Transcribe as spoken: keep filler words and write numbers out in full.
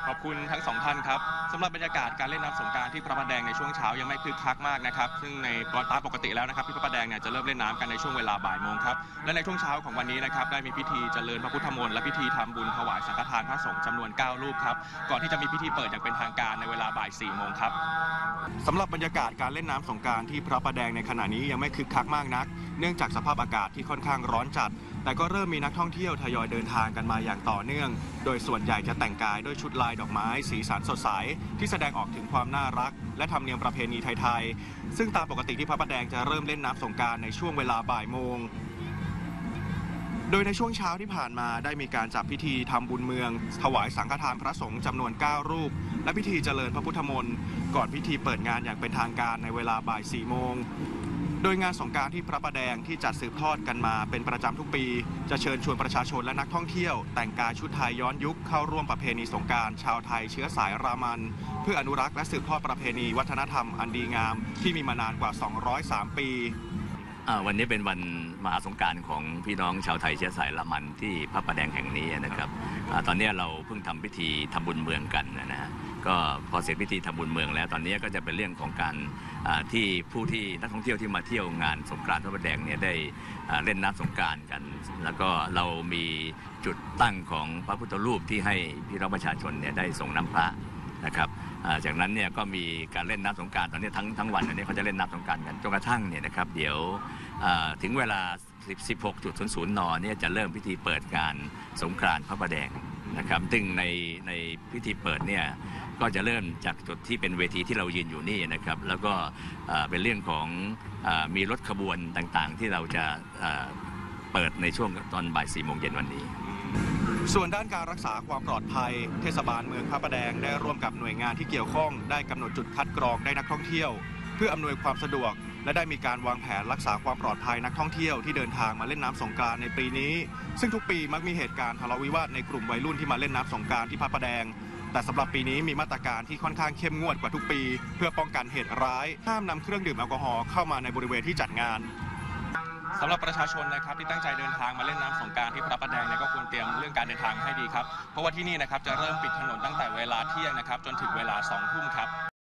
ขอบคุณทั้งสองท่านครับสำหรับบรรยากาศการเล่นน้ำสงกรานต์ที่พระประแดงในช่วงเช้ายังไม่คึกคักมากนะครับซึ่งในตามปกติแล้วนะครับที่พระประแดงเนี่ยจะเริ่มเล่นน้ำกันในช่วงเวลาบ่ายโมงครับและในช่วงเช้าของวันนี้นะครับได้มีพิธีเจริญพระพุทธมนต์และพิธีทำบุญถวายสังฆทานพระสงฆ์จำนวนเก้ารูปครับก่อนที่จะมีพิธีเปิดอย่างเป็นทางการในเวลาบ่ายสี่โมงครับสำหรับบรรยากาศการเล่นน้ำสงกรานต์ที่พระประแดงในขณะนี้ยังไม่คึกคักมากนักเนื่องจากสภาพอากาศที่ค่อนข้างร้อนจัดแต่ก็เริ่มมีนักท่องเที่ยวทยอยเดินทางกันมาอย่างต่อเนื่องโดยส่วนใหญ่จะแต่งกายด้วยชุดลายดอกไม้สีสันสดใสที่แสดงออกถึงความน่ารักและธรรมเนียมประเพณีไทยๆซึ่งตามปกติที่พระประแดงจะเริ่มเล่นน้ำสงกรานต์ในช่วงเวลาบ่ายโมงโดยในช่วงเช้าที่ผ่านมาได้มีการจัดพิธีทำบุญเมืองถวายสังฆทานพระสงฆ์จำนวนเก้ารูปและพิธีเจริญพระพุทธมนต์ก่อนพิธีเปิดงานอย่างเป็นทางการในเวลาบ่ายสี่โมงโดยงานสงกรานต์ที่พระประแดงที่จัดสืบทอดกันมาเป็นประจำทุกปีจะเชิญชวนประชาชนและนักท่องเที่ยวแต่งกายชุดไทยย้อนยุคเข้าร่วมประเพณีสงกรานต์ชาวไทยเชื้อสายรามันเพื่ออนุรักษ์และสืบทอดประเพณีวัฒนธรรมอันดีงามที่มีมานานกว่าสองร้อยสามปีวันนี้เป็นวันมหาสงกรานต์ของพี่น้องชาวไทยเชื้อสายละมันที่พระประแดงแห่งนี้นะครับตอนนี้เราเพิ่งทำพิธีทำบุญเมืองกันนะฮะก็พอเสร็จพิธีทำบุญเมืองแล้วตอนนี้ก็จะเป็นเรื่องของการที่ผู้ที่นักท่องเที่ยวที่มาเที่ยวงานสงกรานต์พระประแดงเนี่ยได้เล่นน้ำสงกรานต์กันแล้วก็เรามีจุดตั้งของพระพุทธรูปที่ให้พี่น้องประชาชนเนี่ยได้ส่งน้ำพระนะครับจากนั้นเนี่ยก็มีการเล่นน้ำสงกรานต์ตอนนี้ทั้งทั้งวันนี้เขาจะเล่นน้ำสงกรานต์กันจนกระทั่งเนี่ยนะครับเดี๋ยวถึงเวลา สิบหกจุดศูนย์ศูนย์ นเนี่ยจะเริ่มพิธีเปิดงานสงกรานต์พระประแดงนะครับซึ่งในในพิธีเปิดเนี่ยก็จะเริ่มจากจุดที่เป็นเวทีที่เรายืนอยู่นี่นะครับแล้วก็เป็นเรื่องของมีรถขบวนต่างๆที่เราจะเปิดในช่วงตอนบ่ายสี่โมงเย็นวันนี้ส่วนด้านการรักษาความปลอดภัยเทศบาลเมืองพระประแดงได้ร่วมกับหน่วยงานที่เกี่ยวข้องได้กำหนดจุดคัดกรองได้นักท่องเที่ยวเพื่ออำนวยความสะดวกและได้มีการวางแผนรักษาความปลอดภัยนักท่องเที่ยวที่เดินทางมาเล่นน้ำสงกรานต์ในปีนี้ซึ่งทุกปีมักมีเหตุการณ์ทะเลาะวิวาทในกลุ่มวัยรุ่นที่มาเล่นน้ำสงกรานต์ที่พระประแดงแต่สำหรับปีนี้มีมาตรการที่ค่อนข้างเข้มงวดกว่าทุกปีเพื่อป้องกันเหตุร้ายห้ามนำเครื่องดื่มแอลกอฮอล์เข้ามาในบริเวณที่จัดงานสำหรับประชาชนนะครับที่ตั้งใจเดินทางมาเล่นน้ำสงกรานต์ที่พระประแดงเนี่ยก็ควรเตรียมเรื่องการเดินทางให้ดีครับเพราะว่าที่นี่นะครับจะเริ่มปิดถนนตั้งแต่เวลาเที่ยงนะครับจนถึงเวลาสองทุ่มครับ